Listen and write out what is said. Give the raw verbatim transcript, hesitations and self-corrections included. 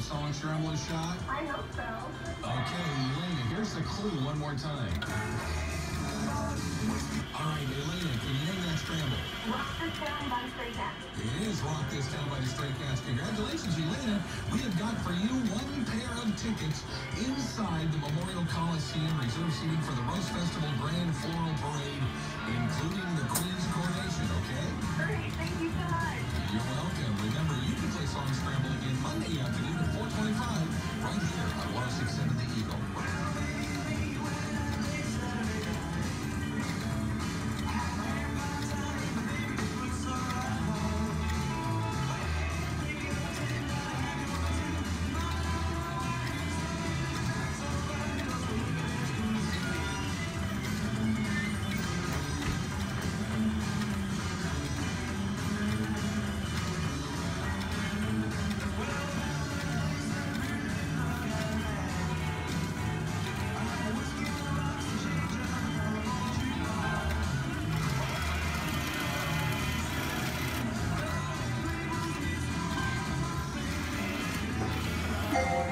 song Scramble a shot? I hope so. Okay, Elena, here's the clue one more time. All right, Elena, can you name that scramble? Rock This Town by Stray Cats. It is Rock This Town by the Stray Cats. Congratulations, Elena. We have got for you one pair of tickets inside the Memorial Coliseum, reserved seating for the Rose Festival Grand Floral Parade, including the Queen's coronation, okay? Great, thank you so much. You're welcome. Remember, you can play Song Scramble again Monday afternoon at four twenty-five, right here on one oh six point seven The Eagle. Thank you.